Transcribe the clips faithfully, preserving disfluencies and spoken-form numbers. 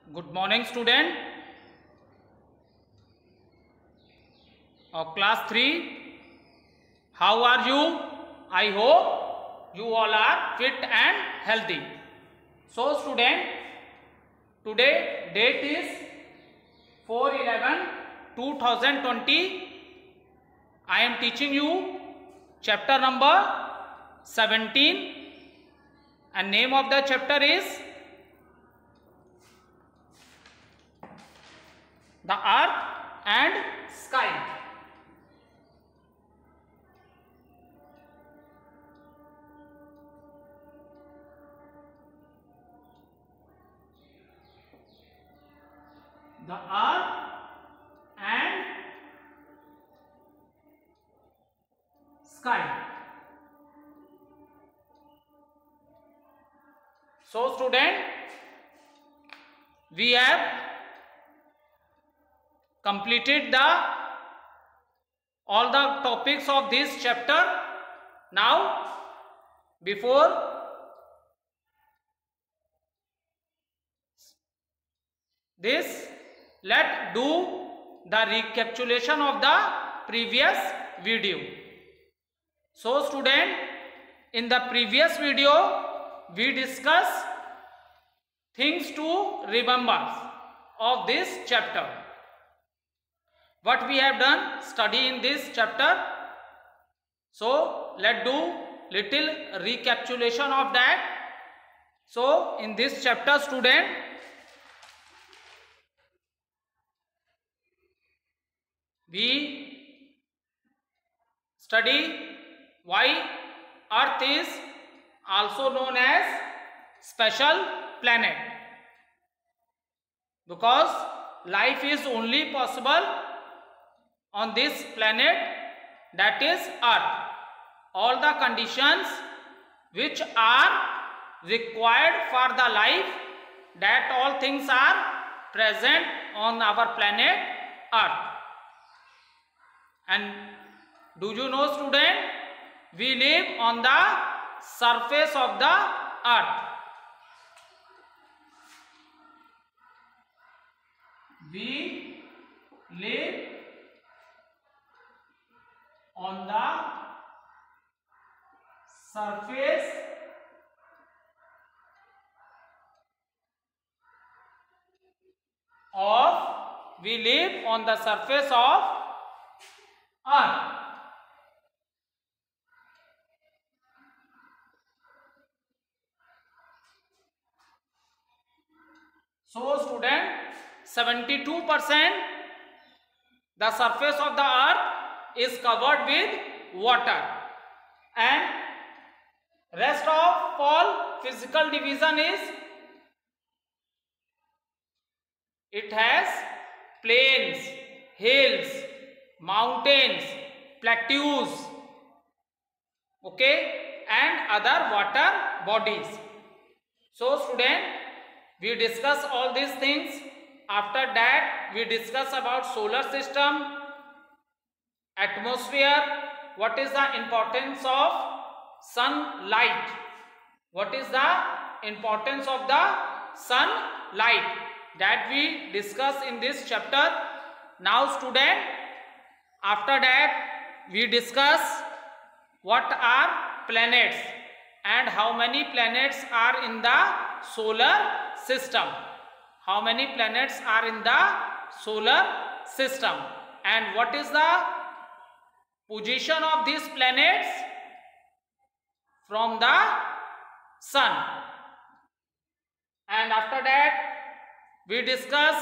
Good morning, student of class three. How are you? I hope you all are fit and healthy. So student, today date is four eleven two thousand twenty. I am teaching you chapter number seventeen and name of the chapter is the earth and sky. The earth and sky. So student, we have completed the all the topics of this chapter. Now before this, let do the recapitulation of the previous video. So student, in the previous video we discussed things to remember of this chapter. What we have done, study in this chapter. So let's do little recapitulation of that. So in this chapter student, we study why Earth is also known as special planet, because life is only possible on this planet, that is Earth. All the conditions which are required for the life, that all things are present on our planet Earth. And do you know student, we live on the surface of the earth. We live on the surface of we live on the surface of earth. So student, seventy-two percent the surface of the earth is covered with water, and rest of all physical division is it has plains, hills, mountains, plateaus, okay, and other water bodies. So student, we discuss all these things. After that we discuss about solar system, atmosphere, what is the importance of sunlight, what is the importance of the sunlight, that we discuss in this chapter. Now student, after that we discuss what are planets and how many planets are in the solar system. How many planets are in the solar system, and what is the position of these planets from the sun. And after that we discuss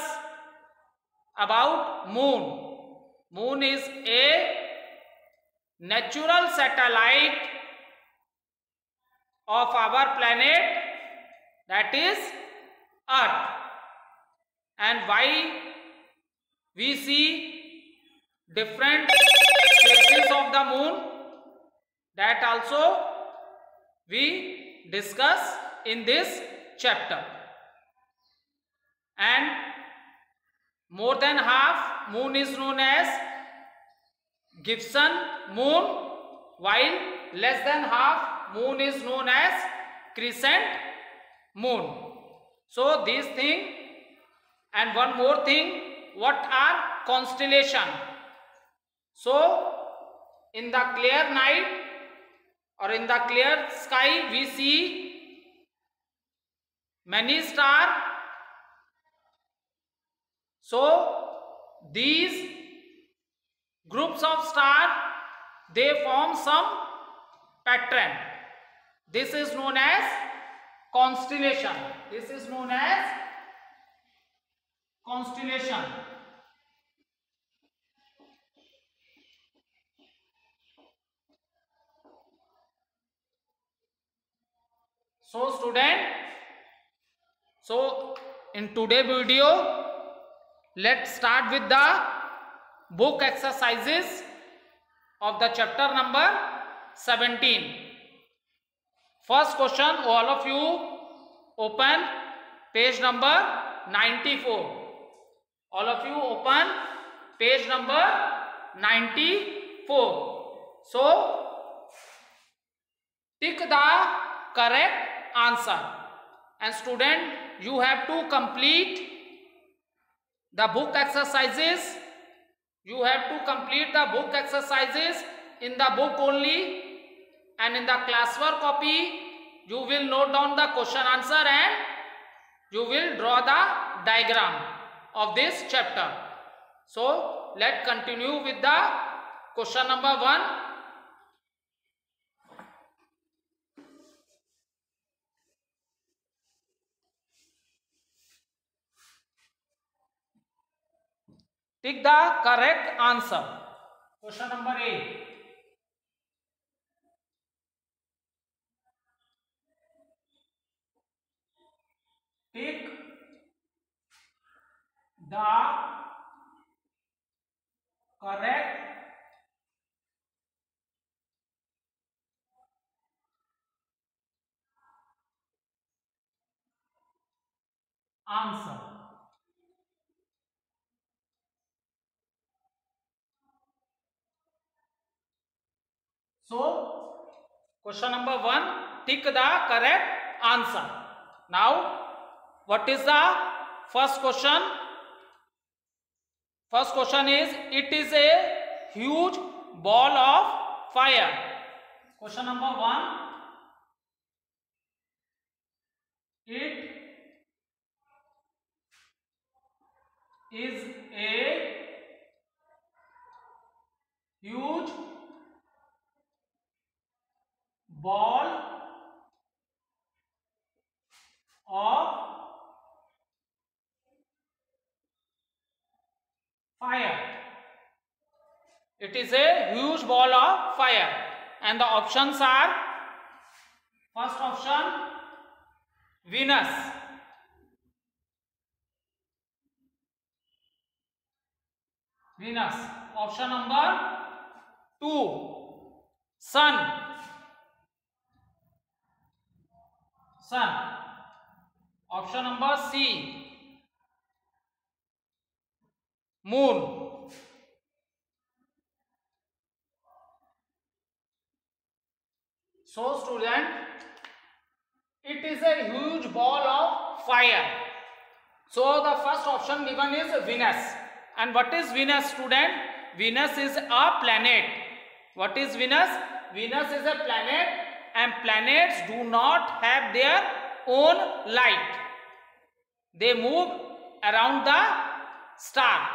about moon. Moon is a natural satellite of our planet, that is Earth. And why we see different phases of the moon, that also we discuss in this chapter. And more than half moon is known as Gibson moon, while less than half moon is known as crescent moon. So these things And one more thing, what are constellation? So in the clear night or in the clear sky we see many stars. So these groups of stars, they form some pattern. This is known as constellation. This is known as constellation. So student, so in today's video, let's start with the book exercises of the chapter number seventeen. First question, all of you open page number ninety-four. All of you open page number ninety-four. So tick the correct answer. And student, you have to complete the book exercises. You have to complete the book exercises in the book only, and in the classwork copy you will note down the question answer and you will draw the diagram of this chapter. So let's continue with the question number one. Take the correct answer. Question number eight. Take the correct answer. So question number one, tick the correct answer. Now what is the first question? First question is, it is a huge ball of fire. Question number one, it is a huge ball of fire. It is a huge ball of fire. And the options are, first option, Venus. Venus. Option number two, Sun. Sun. Option number C, Moon. So student, it is a huge ball of fire. So the first option given is Venus. And what is Venus, student? Venus is a planet. What is Venus? Venus is a planet, and planets do not have their own light. They move around the star.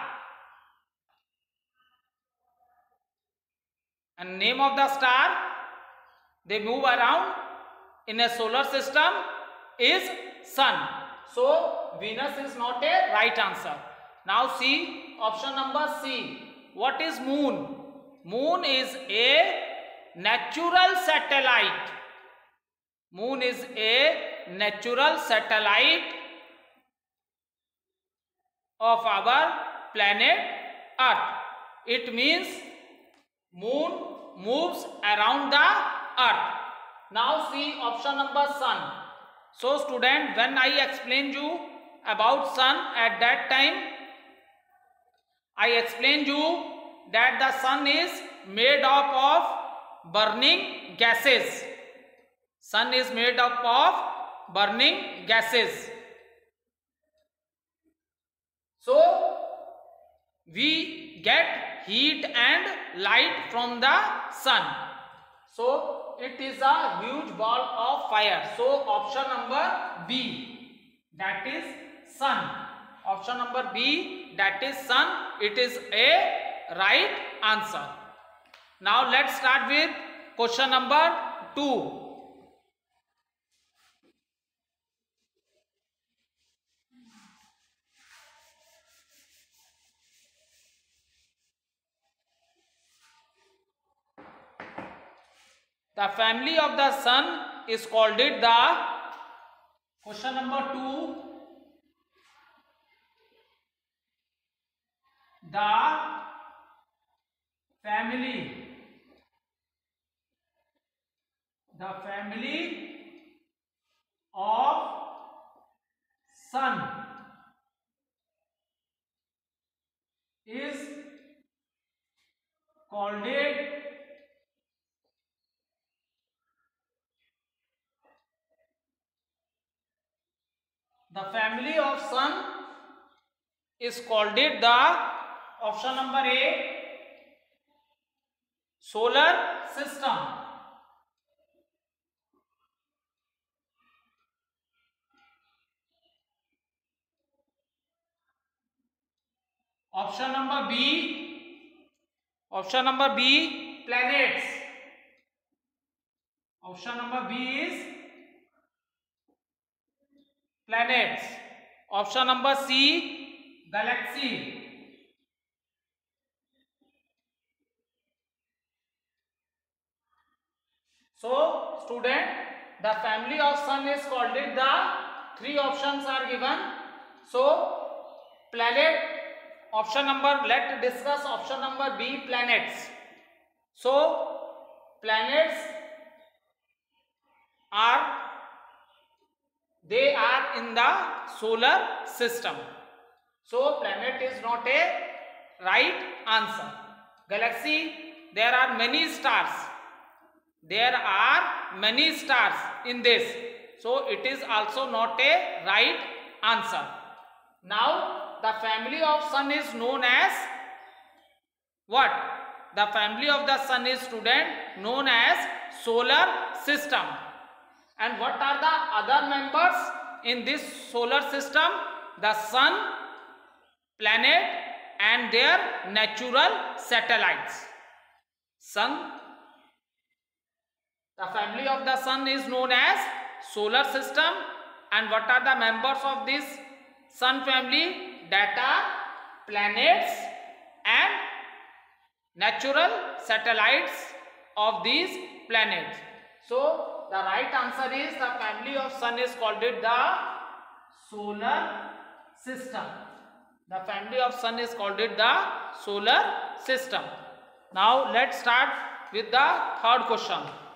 And name of the star they move around in a solar system is Sun. So Venus is not a right answer. Now see option number C. What is Moon? Moon is a natural satellite. Moon is a natural satellite of our planet Earth. It means Moon moves around the Earth. Now see option number Sun. So student, when I explained you about Sun, at that time I explained you that the Sun is made up of burning gases. Sun is made up of burning gases. we get heat and light from the sun. So it is a huge ball of fire. So option number B, that is sun. Option number B, that is sun. It is a right answer. Now let's start with question number two. The family of the sun is called it the, question number two, the family, the family of sun is called it The family of sun is called it the, option number A, solar system. Option number B, option number B, planets. Option number B is planets. Option number C, galaxy. So student, the family of sun is called it the, three options are given. So planet, option number, let's discuss option number B, planets. So planets are, they are in the solar system. So planet is not a right answer. Galaxy, there are many stars. There are many stars in this. So it is also not a right answer. Now the family of sun is known as what? The family of the sun is, student, known as solar system. And what are the other members in this solar system? The sun, planet and their natural satellites. Sun, the family of the sun is known as solar system. And what are the members of this sun family? That are planets and natural satellites of these planets. So the right answer is, the family of sun is called it the solar system. The family of sun is called it the solar system. Now let's start with the third question.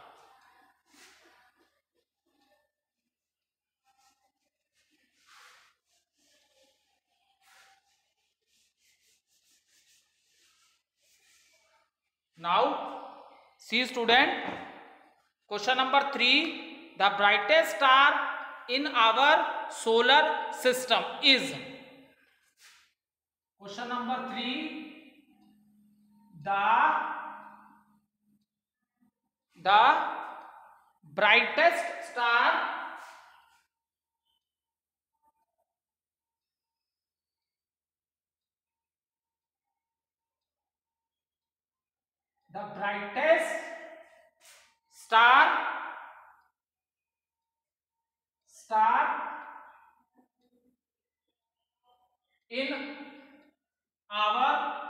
Now see student, question number three, the brightest star in our solar system is, question number three, the the brightest star the brightest star star in our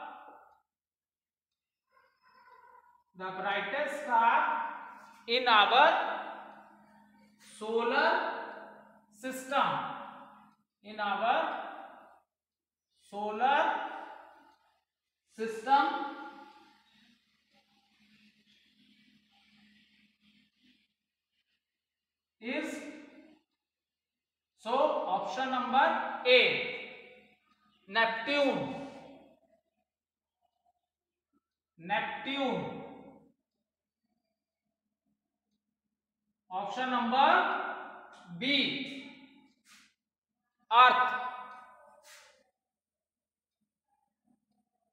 the brightest star in our solar system, in our solar system is, so option number A, Neptune. Neptune. Option number B, Earth.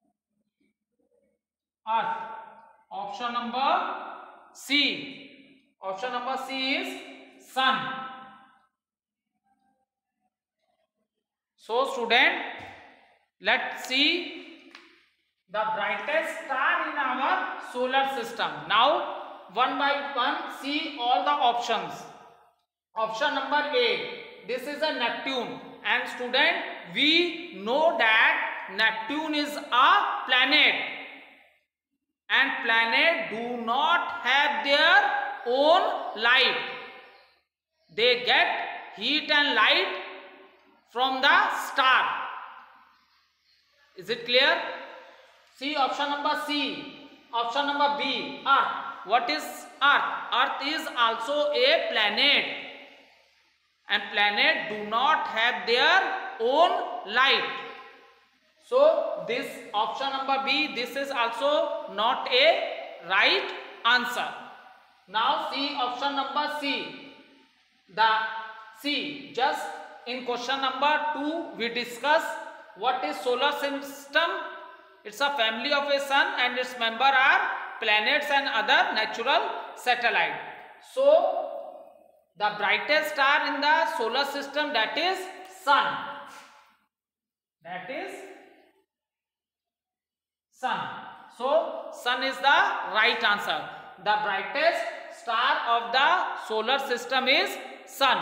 Earth. Option number C. Option number C is sun. So student, let's see the brightest star in our solar system. Now one by one see all the options. Option number A, this is a Neptune, and student, we know that Neptune is a planet, and planet do not have their own light. They get heat and light from the star. Is it clear? See option number C. Option number B, Earth. What is Earth? Earth is also a planet, and planet do not have their own light. So this option number B, this is also not a right answer. Now see option number C. The C, just in question number two we discuss what is solar system. It's a family of a sun, and its member are planets and other natural satellite. So the brightest star in the solar system, that is sun. That is sun. So sun is the right answer. The brightest star of the solar system is sun.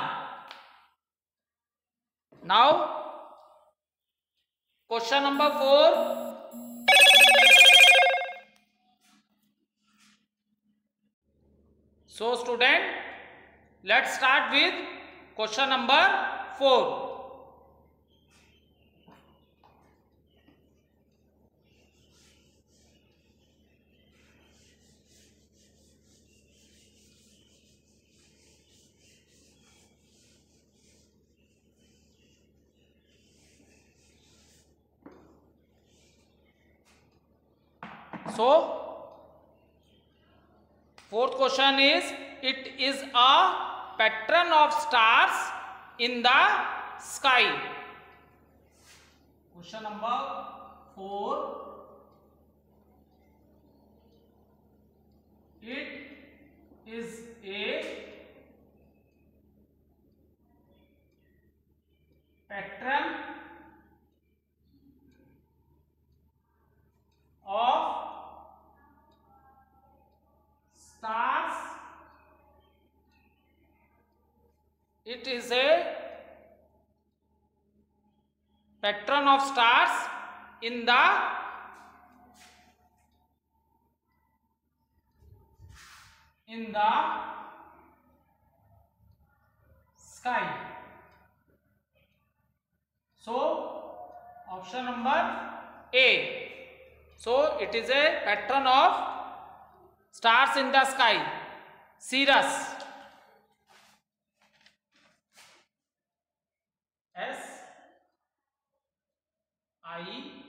Now question number four. So student, let's start with question number four. So fourth question is, it is a pattern of stars in the sky. Question number four. It is a pattern of stars. It is a pattern of stars in the in the sky. So option number A. So it is a pattern of stars in the sky. Sirius. S I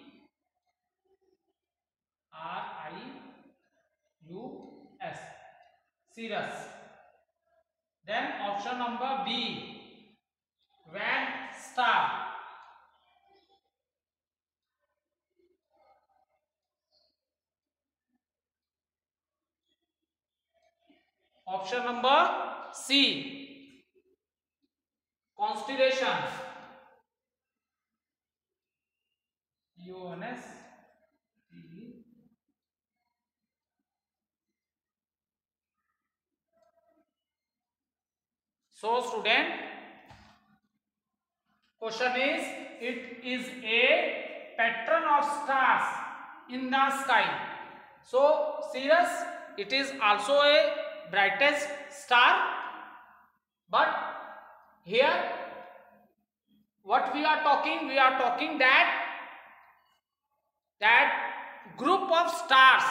R I U S. Sirius. Then option number B. Van star. Option number C. Constellation. U N S T E. So student, question is, it is a pattern of stars in the sky. So Sirius, it is also a brightest star, but here what we are talking, we are talking that that group of stars.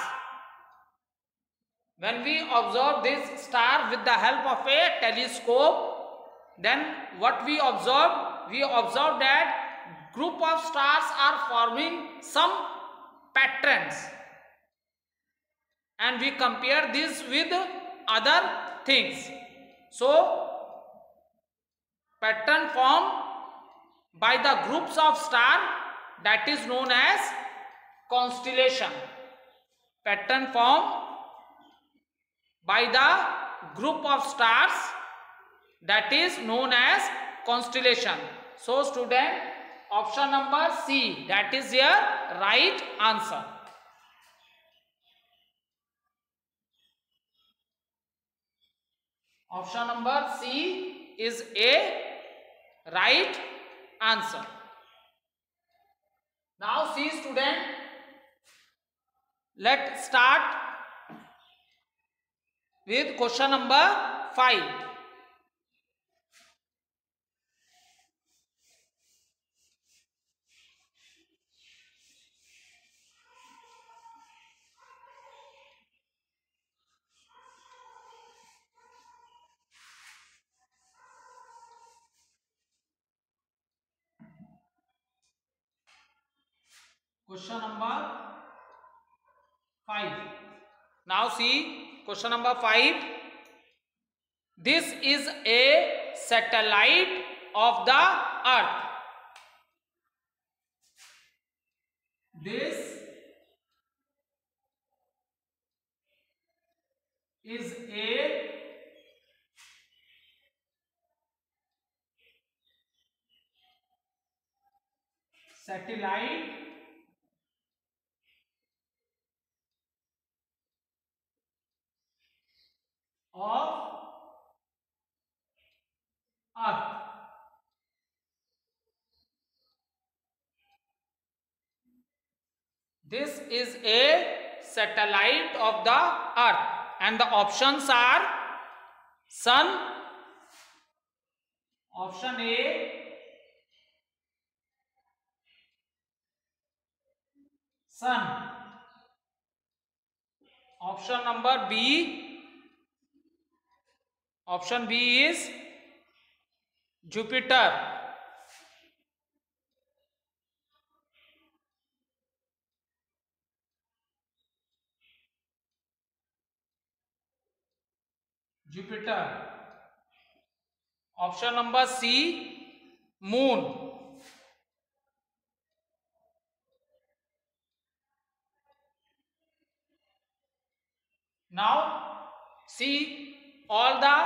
When we observe this star with the help of a telescope, then what we observe, we observe that group of stars are forming some patterns, and we compare this with other things. So pattern formed by the groups of stars, that is known as constellation. pattern formed by the group of stars that is known as constellation. So student, option number C, that is your right answer. Option number C is a right answer. Now see student, let's start with question number five. Question number five. Now see question number five. This is a satellite of the earth. This is a satellite of earth. This is a satellite of the earth, and the options are sun, option A, sun, option number B, option B is Jupiter, Jupiter, option number C, moon. Now see all the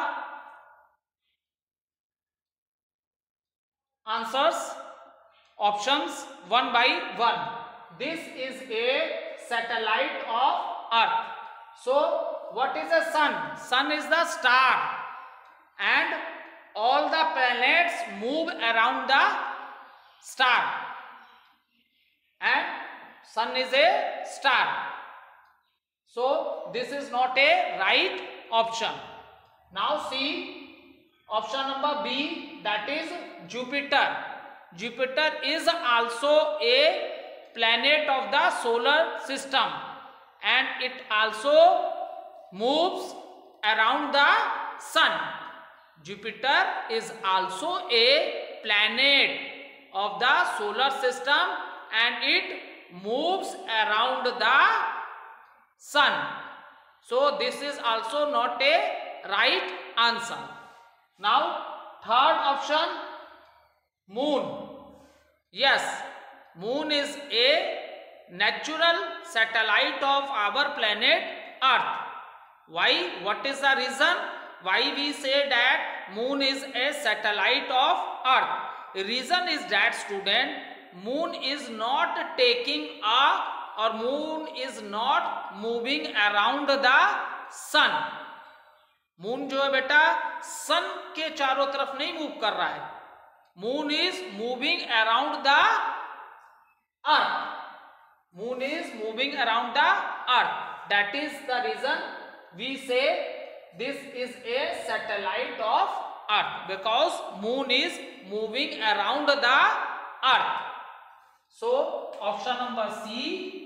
answers, options one by one. This is a satellite of earth. So what is the sun? Sun is the star, and all the planets move around the star, and sun is a star. So this is not a right option. Now see option number B, that is Jupiter. Jupiter is also a planet of the solar system, and it also moves around the sun. Jupiter is also a planet of the solar system, and it moves around the sun. So this is also not a right answer. Now third option, moon. Yes, moon is a natural satellite of our planet Earth. Why? What is the reason why we say that moon is a satellite of Earth? The reason is that student, moon is not taking a or moon is not moving around the sun. Moon जो है बेटा सन के चारों तरफ नहीं move कर रहा है. Moon is moving around the earth. Moon is moving around the earth. That is the reason we say this is a satellite of earth, because moon is moving around the earth. So option number C,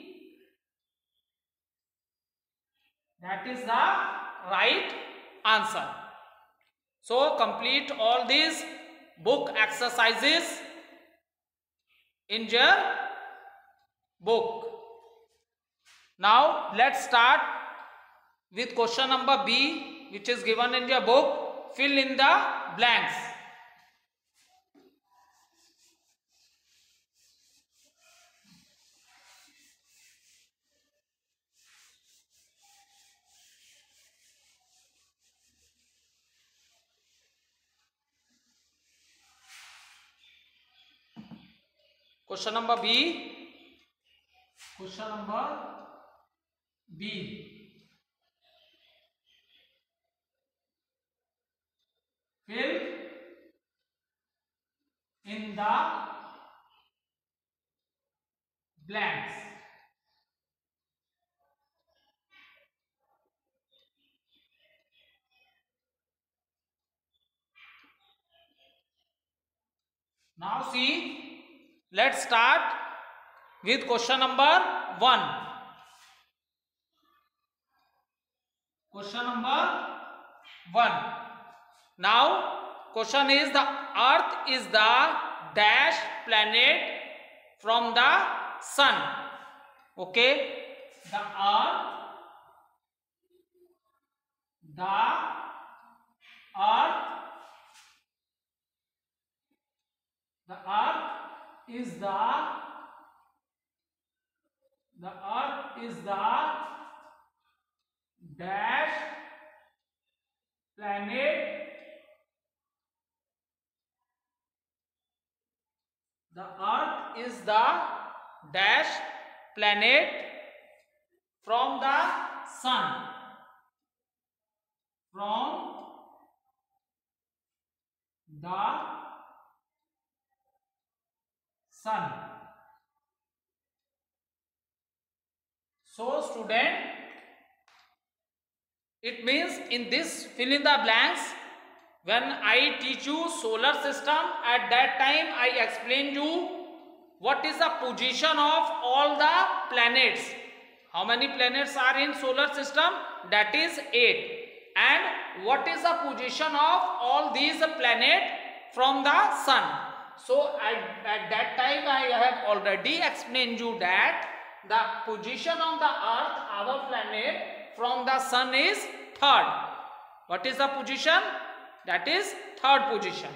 that is the right answer. So complete all these book exercises in your book. Now let's start with question number B, which is given in your book. Fill in the blanks. Question number B. Question number B. Fill in the blanks. Now see, let's start with question number one. Question number one. Now question is, the earth is the dash planet from the sun. Okay, the earth the earth the earth is the the earth is the dash planet the earth is the dash planet from the sun from the sun. So student, it means in this fill in the blanks, when I teach you solar system, at that time I explain you what is the position of all the planets. How many planets are in solar system? That is eight. And what is the position of all these planets from the sun? So at, at that time I have already explained you that the position of the earth, our planet, from the sun is third. What is the position? That is third position.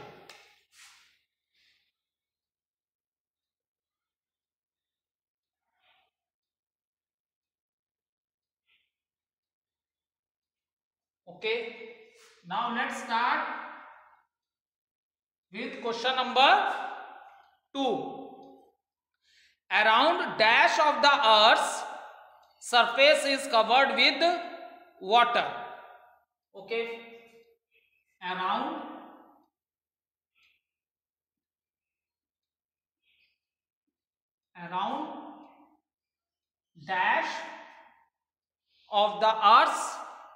Okay, now let's start with question number two. Around dash of the earth's surface is covered with water. Okay, around around dash of the earth's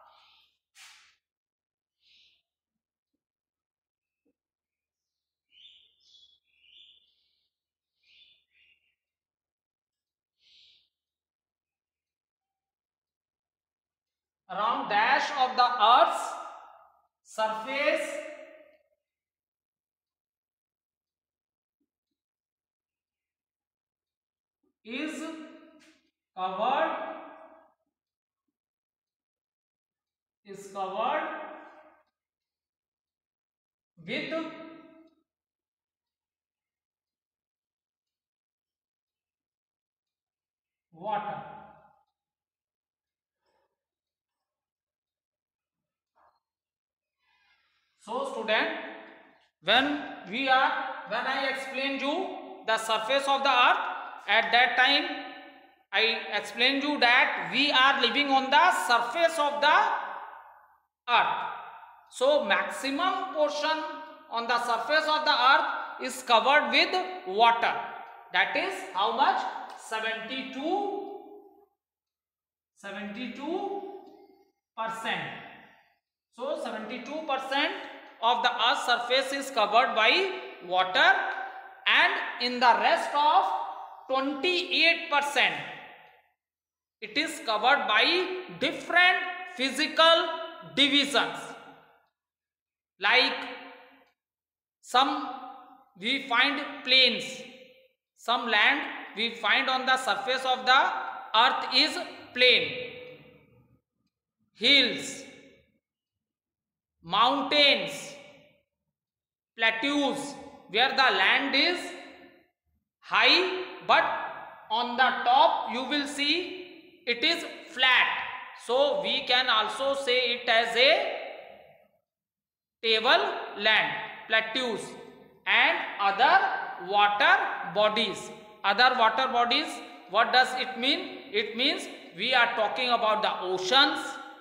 around dash of the earth's surface is covered is covered with water. So student, when we are when I explained you the surface of the earth, at that time I explained you that we are living on the surface of the earth. So maximum portion on the surface of the earth is covered with water. That is how much? seventy-two percent. So seventy-two percent of the earth's surface is covered by water, and in the rest of twenty-eight percent it is covered by different physical divisions. Like some we find plains, some land we find on the surface of the earth is plain, hills, mountains, plateaus, where the land is high, but on the top you will see it is flat. So we can also say it as a table land, plateaus, and other water bodies. other water bodies. What does it mean? It means we are talking about the oceans,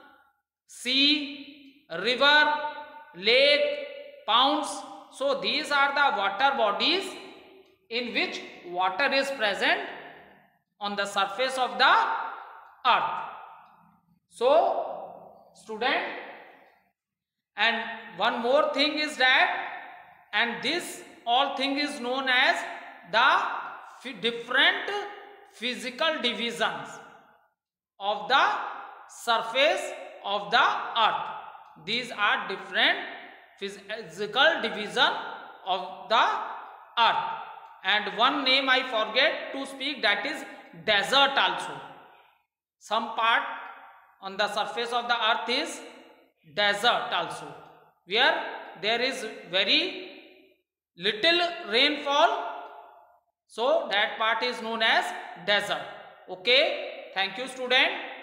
sea, river, lake, ponds. So these are the water bodies in which water is present on the surface of the earth. So student, and one more thing is that, and this all thing is known as the different physical divisions of the surface of the earth. These are different physical division of the earth. And one name I forget to speak, that is desert also. Some part on the surface of the earth is desert also, where there is very little rainfall. So that part is known as desert. Okay, thank you student.